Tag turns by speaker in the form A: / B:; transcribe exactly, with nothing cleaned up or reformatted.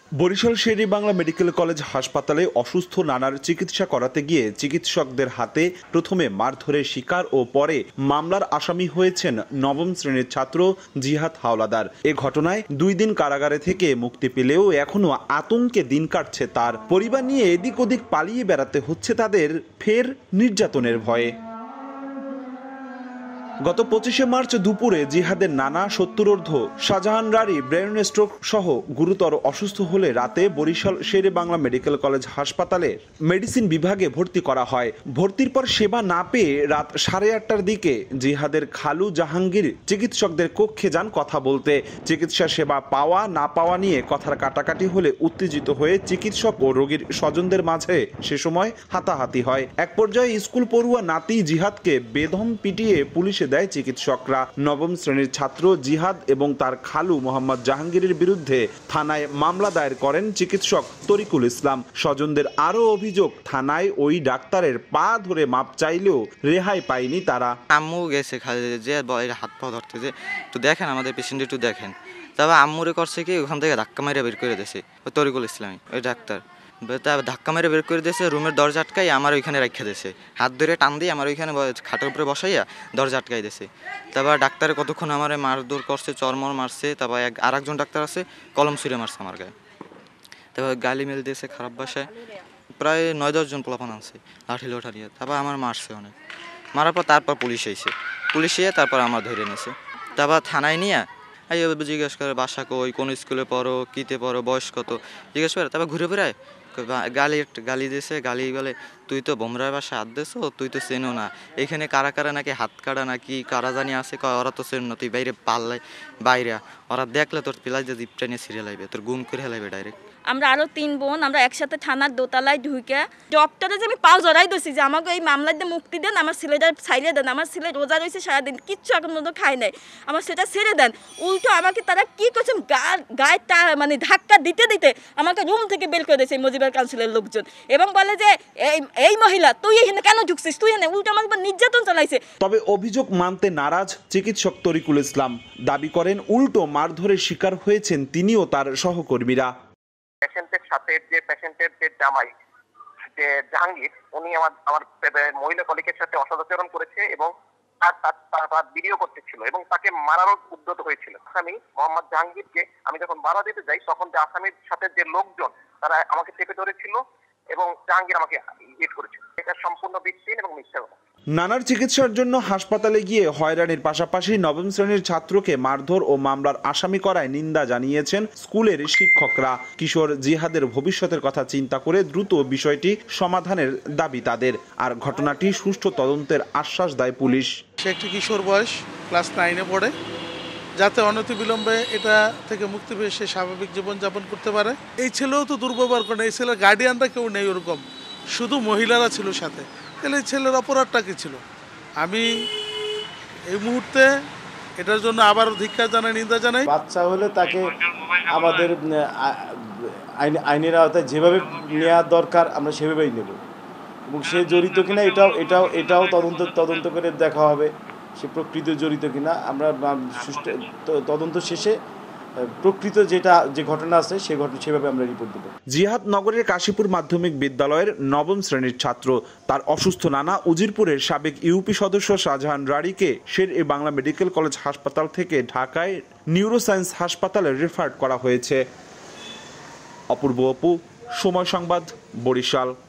A: Barishal Sher-e Bangla medical college হাসপাতালে অসুস্থ নানার চিকিৎসা করাতে গিয়ে চিকিৎসকদের হাতে প্রথমে মারধরের শিকার ও পরে মামলার আসামি হয়েছেন নবম শ্রেণীর ছাত্র জিহাদ হাওলাদার। এ ঘটনায় দুই দিন কারাগারে থেকে মুক্তি পেলেও এখনো আতঙ্কে দিন কাটছে তার। পরিবার নিয়ে এদিক ওদিক পালিয়ে বেড়াতে হচ্ছে তাদের ফের নির্যাতনের ভয়ে। গত পঁচিশে মার্চ দুপুরে জিহাদের নানা সত্তরোর্ধ্ব শাহজাহান রারি ব্রেন স্ট্রোক সহ গুরুতর অসুস্থ হলে রাতে বরিশাল শেরে বাংলা মেডিকেল কলেজ হাসপাতালে মেডিসিন বিভাগে ভর্তি করা হয়। ভর্তির পর সেবা না পেয়ে রাত সাড়ে আটটার দিকে জিহাদের খালু জাহাঙ্গীর চিকিৎসকদের কক্ষে যান কথা বলতে। চিকিৎসা সেবা পাওয়া না পাওয়া নিয়ে কথার কাটাকাটি হলে উত্তেজিত হয়ে চিকিৎসক ও রোগীর স্বজনদের মাঝে সে সময় হাতাহাতি হয়। এক পর্যায়ে স্কুল পড়ুয়া নাতি জিহাদকে বেদম পিটিয়ে পুলিশে দেয় চিকিৎসকরা। নবম শ্রেণীর ছাত্র জিহাদ এবং তার খালু মোহাম্মদ জাহাঙ্গীরের বিরুদ্ধে থানায় মামলা দায়ের করেন চিকিৎসক তরিকুল ইসলাম। স্বজনদের আরও অভিযোগ, থানায় ওই ডাক্তারের পা ধরে মাপ চাইলেও রেহাই পায়নি তারা।
B: আম্মু গেছে যে হাত পা ধরতে, যে তো দেখেন আমাদের পেশেন্ট একটু দেখেন। তবে আম্মুরে করছে কি, ওখান থেকে ধাক্কা মেরে বের করে দিয়েছে ওই তরিকুল ইসলামী ওই ডাক্তার। ধাক্কা মেরে বের করে দিয়েছে, রুমের দরজা আটকাই আমার ওইখানে রাখা দিয়েছে, হাত ধরে টান দিয়ে আমার ওইখানে খাটের উপরে বসাইয়া দরজা আটকাই দিয়েছে। তারপর ডাক্তারে কতক্ষণ আমার মারধর করছে, চরমর মারছে। তারপর এক আর একজন ডাক্তার আছে কলম ছুঁড়ে মারছে আমার গায়ে। তারপর গালি মেল দিয়েছে খারাপ ভাষায়। প্রায় নয় দশজন পোলাপান আছে লাঠি লোঠা নিয়ে। তারপর আমার মারছে অনেক, মারার পর তারপর পুলিশ এসে পুলিশ এসে তারপর আমার ধরে নিয়েছে। তারপর থানায় নিয়ে এই জিজ্ঞেস করে বাসা কই, কোন স্কুলে পড়ো, কীতে পড়ো, বয়স কত জিজ্ঞেস করে। তারপর ঘুরে ফিরায় গালি গালি দিয়েছে। গালি বলে তুই তো বোমরার বাসা হাত দিয়েছো, তুই তো চেনো না, এখানে কারা কারা নাকি হাত কাটা নাকি কারা জানি আছে, ওরা তো চেন না, তুই বাইরে পাল্লাই বাইরে, ওরা দেখলে তোর পিলাই যে জিপটা নিয়ে ছিঁড়ে লাইবে, তোর গুম করে লাইবে ডাইরেক্ট।
C: আমরা আরো তিন বোন আমরা একসাথে থানার দোতলায় ঢুকে ডক্টরে যে আমি পাও জড়াই দিয়েছি যে আমাকে এই মামলার দিয়ে মুক্তি দেন, আমার ছেলেটা ছাইড়ে দেন, আমার ছেলে রোজা রয়েছে সারাদিন, কিচ্ছু এখন মতো খায় নাই, আমার সেটা ছেড়ে দেন। উল্টো আমাকে তারা কি করছে, গায়ে মানে ধাক্কা দিতে দিতে আমাকে রুম থেকে বের করে দিয়েছে মজিবর কাউন্সিলের লোকজন, এবং বলে যে এই এই মহিলা তুই এখানে কেন ঢুকছিস, তুই এখানে, উল্টো আমার নির্যাতন চালাইছে। তবে
A: অভিযোগ মানতে নারাজ চিকিৎসক তরিকুল ইসলাম। দাবি করেন উল্টো মারধরের শিকার হয়েছেন তিনিও তার সহকর্মীরা।
D: পেশেন্টের সাথে যে পেশেন্টের যে জামাই যে জাহাঙ্গীর, উনি আমার আমার মহিলা কলিগের সাথে অসদাচরণ করেছে এবং তার ভিডিও করতেছিল এবং তাকে মারারও উদ্যত হয়েছিল। আসামি মোহাম্মদ জাহাঙ্গীরকে আমি যখন বাধা দিতে যাই তখন যে আসামির সাথে যে লোকজন তারা আমাকে চেপে ধরেছিল এবং জাহাঙ্গীর আমাকে হিট করেছিল। এটা সম্পূর্ণ ভিত্তিহীন এবং মিথ্যা কথা।
A: নানার চিকিৎসার জন্য হাসপাতালে গিয়ে হয়রানির পাশাপাশি নবম শ্রেণীর ছাত্রকে মারধর ও মামলার আসামি করায় নিন্দা জানিয়েছেন স্কুলের শিক্ষকরা। কিশোর জিহাদের ভবিষ্যতের কথা চিন্তা করে দ্রুত বিষয়টি সমাধানের দাবি তাদের। আর ঘটনাটি সুষ্ঠু তদন্তের আশ্বাস দেয় পুলিশ।
E: সে একটি কিশোর বয়স, ক্লাস নাইনে পড়ে, যাতে অনতিবিলম্বে এটা থেকে মুক্তি পেয়ে সে স্বাভাবিক জীবনযাপন করতে পারে। এই ছেলেও তো দুর্ব্যবহার করে, এই ছেলের গার্ডিয়ানরা কেউ নেই ওরকম, শুধু মহিলারা ছিল সাথে। তাহলে এই ছেলের অপরাধটা কি ছিল? আমি এই মুহূর্তে এটার জন্য আবার ধিক্কার জানাই, নিন্দা জানাই।
F: বাচ্চা হলে তাকে আমাদের আইনের আওতায় যেভাবে নেওয়া দরকার আমরা সেভাবেই নেব, এবং সে জড়িত কিনা এটাও এটাও এটাও তদন্ত তদন্ত করে দেখা হবে সে প্রকৃত জড়িত কিনা। আমরা সুষ্ঠু তদন্ত শেষে প্রকৃত যেটা যে ঘটনা আছে সে ঘটনা সেভাবে আমরা রিপোর্ট দেব।
A: জিহাদ নগরের কাশীপুর মাধ্যমিক বিদ্যালয়ের নবম শ্রেণীর ছাত্র। তার অসুস্থ নানা উজিরপুরের সাবেক ইউপি সদস্য শাহজাহান রারিকে শের-ই বাংলা মেডিকেল কলেজ হাসপাতাল থেকে ঢাকায় নিউরোসায়েন্স হাসপাতালে রেফার করা হয়েছে। অপূর্ব অপু, সময় সংবাদ, বরিশাল।